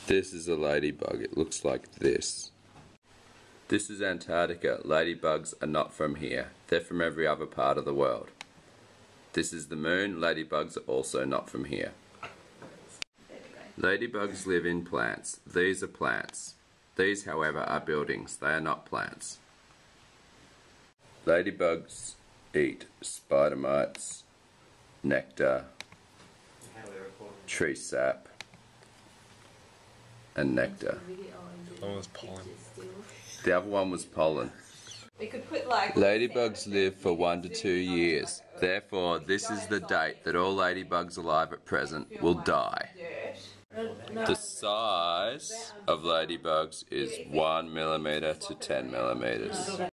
This is a ladybug. It looks like this. This is Antarctica. Ladybugs are not from here. They're from every other part of the world. This is the moon. Ladybugs are also not from here. Ladybugs live in plants. These are plants. These, however, are buildings. They are not plants. Ladybugs eat spider mites, nectar, tree sap, and nectar. That was pollen. The other one was pollen. We could put like... Ladybugs live for 1 to 2 years. Therefore, this is the date that all ladybugs alive at present will die. The size of ladybugs is 1 millimeter to 10 millimeters.